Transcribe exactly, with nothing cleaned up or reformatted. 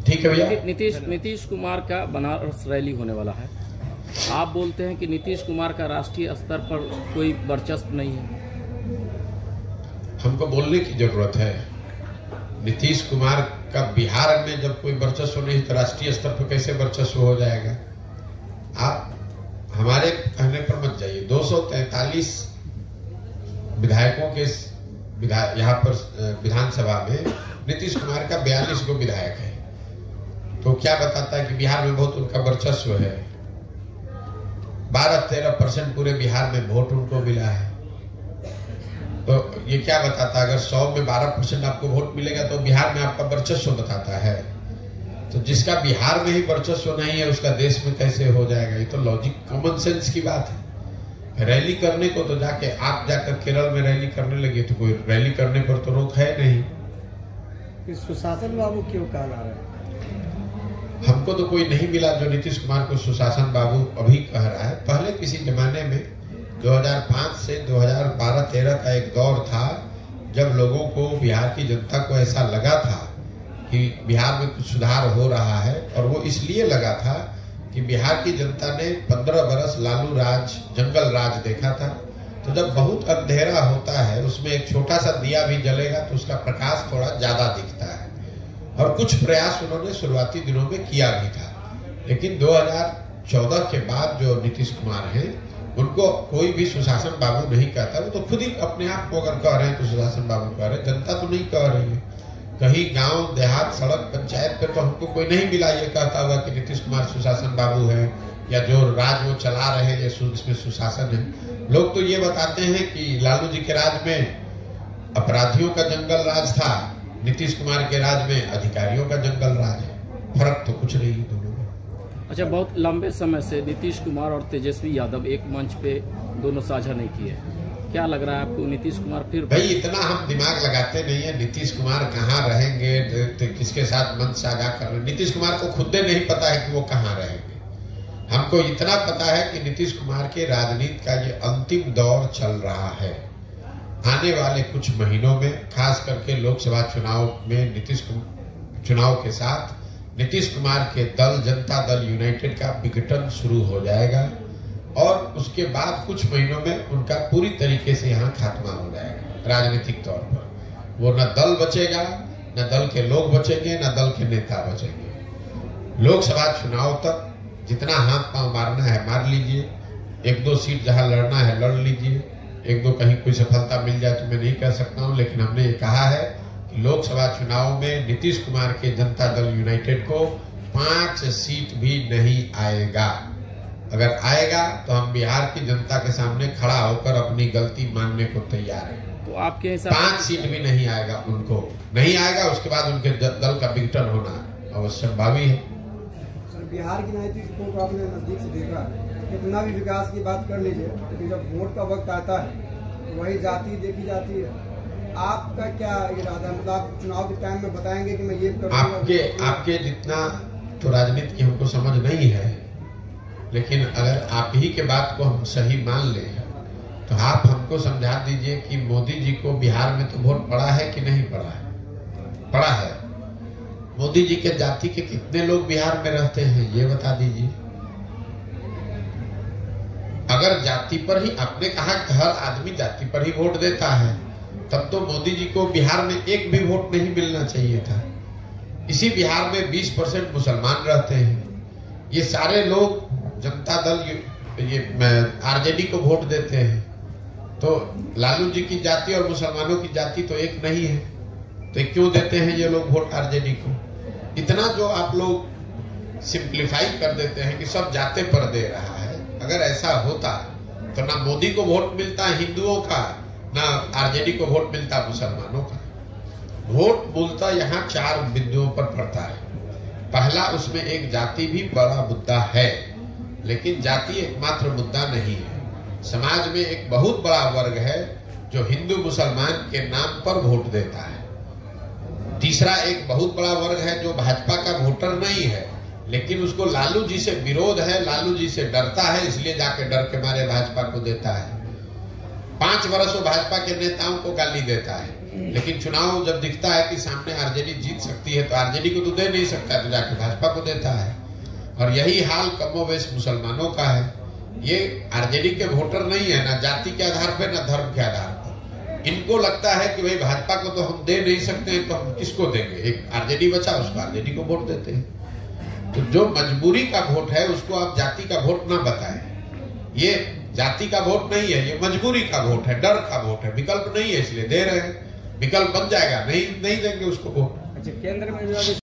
ठीक है भैया। नीतीश नीतीश कुमार का बनारस रैली होने वाला है, आप बोलते हैं कि नीतीश कुमार का राष्ट्रीय स्तर पर कोई वर्चस्व नहीं है। हमको बोलने की जरूरत है। नीतीश कुमार का बिहार में जब कोई वर्चस्व नहीं तो राष्ट्रीय स्तर पर कैसे वर्चस्व हो जाएगा। आप हमारे कहने पर मत जाइए। दो सौ तैतालीस विधायकों के विधायक यहाँ पर विधानसभा में नीतीश कुमार का बयालीस गो विधायक है, तो क्या बताता है कि बिहार में बहुत उनका वर्चस्व है। बारह तेरह परसेंट पूरे बिहार में वोट उनको मिला है, तो ये क्या बताता है। अगर सौ में बारह परसेंट आपको वोट मिलेगा तो बिहार में आपका वर्चस्व बताता है। तो जिसका बिहार में ही वर्चस्व नहीं है उसका देश में कैसे हो जाएगा। ये तो लॉजिक कॉमन सेंस की बात है। रैली करने को तो जाके आप जाकर केरल में रैली करने लगे तो कोई रैली करने पर तो रोक है नहीं। सुशासन बाबू क्यों कहा जा रहा है? हमको तो कोई नहीं मिला जो नीतीश कुमार को सुशासन बाबू अभी कह रहा है। पहले किसी जमाने में दो हज़ार पाँच से दो हज़ार बारह तेरह का एक दौर था जब लोगों को, बिहार की जनता को ऐसा लगा था कि बिहार में कुछ सुधार हो रहा है, और वो इसलिए लगा था कि बिहार की जनता ने पंद्रह बरस लालू राज, जंगल राज देखा था। तो जब बहुत अंधेरा होता है उसमें एक छोटा सा दिया भी जलेगा तो उसका प्रकाश थोड़ा ज्यादा दिखता है, और कुछ प्रयास उन्होंने शुरुआती दिनों में किया भी था। लेकिन दो हज़ार चौदह के बाद जो नीतीश कुमार हैं उनको कोई भी सुशासन बाबू नहीं कहता। वो तो खुद ही अपने आप को अगर कह रहे हैं तो सुशासन बाबू कह रहे हैं, जनता तो नहीं कह रही है। कहीं गांव देहात सड़क पंचायत पे तो हमको कोई नहीं मिला ये कहता हुआ कि नीतीश कुमार सुशासन बाबू है या जो राज वो चला रहे हैं इसमें सुशासन है। लोग तो ये बताते हैं कि लालू जी के राज में अपराधियों का जंगल राज था, नीतीश कुमार के राज में अधिकारियों का जंगल राज है। फर्क तो कुछ नहीं दोनों में। अच्छा, बहुत लंबे समय से नीतीश कुमार और तेजस्वी यादव एक मंच पे दोनों साझा नहीं किए, क्या लग रहा है आपको नीतीश कुमार फिर? भाई इतना हम दिमाग लगाते नहीं है नीतीश कुमार कहाँ रहेंगे, किसके साथ मंच साझा कर रहे। नीतीश कुमार को खुद नहीं पता है कि वो कहाँ रहेंगे। हमको इतना पता है कि नीतीश कुमार के राजनीति का ये अंतिम दौर चल रहा है। आने वाले कुछ महीनों में खास करके लोकसभा चुनाव में नीतीश चुनाव के साथ नीतीश कुमार के दल जनता दल यूनाइटेड का विघटन शुरू हो जाएगा, और उसके बाद कुछ महीनों में उनका पूरी तरीके से यहाँ खात्मा हो जाएगा राजनीतिक तौर पर। वो न दल बचेगा, न दल के लोग बचेंगे, न दल के नेता बचेंगे। लोकसभा चुनाव तक जितना हाथ पांव मारना है मार लीजिए, एक दो सीट जहां लड़ना है लड़ लीजिए। एक दो कहीं कोई सफलता मिल जाए तो मैं नहीं कह सकता हूं, लेकिन हमने ये कहा है कि लोकसभा चुनाव में नीतीश कुमार के जनता दल यूनाइटेड को पांच सीट भी नहीं आएगा। अगर आएगा तो हम बिहार की जनता के सामने खड़ा होकर अपनी गलती मानने को तैयार हैं। तो आपके हिसाब पांच सीट भी नहीं आएगा, उनको नहीं आएगा, उसके बाद उनके दल का विघटन होना अवश्यंभावी है। सर, बिहार की राजनीति को आपने नजदीक से देखा, कितना भी विकास की बात कर लीजिए, लेकिन जब वोट का वक्त आता है वही जाति देखी जाती है। आपका क्या इरादा है? मतलब आप चुनाव के टाइम में बताएंगे कि मैं ये करूंगा। आपके आपके जितना तो राजनीति की हमको समझ नहीं है, लेकिन अगर आप ही के बात को हम सही मान लें तो आप हमको समझा दीजिए कि मोदी जी को बिहार में तो वोट पड़ा है कि नहीं पड़ा है? पड़ा है। मोदी जी के जाति के कितने लोग बिहार में रहते हैं ये बता दीजिए। अगर जाति पर ही, आपने कहा कि हर आदमी जाति पर ही वोट देता है, तब तो मोदी जी को बिहार में एक भी वोट नहीं मिलना चाहिए था। इसी बिहार में बीस परसेंट मुसलमान रहते हैं। ये सारे लोग जनता दल ये आरजेडी को वोट देते हैं, तो लालू जी की जाति और मुसलमानों की जाति तो एक नहीं है, तो क्यों देते हैं ये लोग वोट आरजेडी को? इतना जो आप लोग सिंप्लीफाई कर देते हैं कि सब जाते पर दे रहा है। अगर ऐसा होता तो ना मोदी को वोट मिलता हिंदुओं का, ना आरजेडी को वोट मिलता मुसलमानों का। वोट मूलतः यहाँ चार बिंदुओं पर पड़ता है। पहला, उसमें एक जाति भी बड़ा मुद्दा है, लेकिन जाति एकमात्र मुद्दा नहीं है। समाज में एक बहुत बड़ा वर्ग है जो हिंदू मुसलमान के नाम पर वोट देता है। तीसरा, एक बहुत बड़ा वर्ग है जो भाजपा का वोटर नहीं है, लेकिन उसको लालू जी से विरोध है, लालू जी से डरता है, इसलिए जाके डर के मारे भाजपा को देता है। पांच वर्ष वो भाजपा के नेताओं को गाली देता है, लेकिन चुनाव जब दिखता है कि सामने आरजेडी जीत सकती है तो आरजेडी को तो दे नहीं सकता है, तो जाके भाजपा को देता है। और यही हाल कमोवेश मुसलमानों का है। ये आरजेडी के वोटर नहीं है, ना जाति के आधार पर ना धर्म के आधार पर। इनको लगता है कि भाई भाजपा को तो हम दे नहीं सकते हैं, तो हम किसको देंगे? एक आरजेडी बचा, उसको आरजेडी को वोट देते हैं। तो जो मजबूरी का वोट है उसको आप जाति का वोट ना बताएं। ये जाति का वोट नहीं है, ये मजबूरी का वोट है, डर का वोट है, विकल्प नहीं है इसलिए दे रहे हैं। विकल्प बन जाएगा, नहीं नहीं देंगे उसको वोट। अच्छा, केंद्र में जो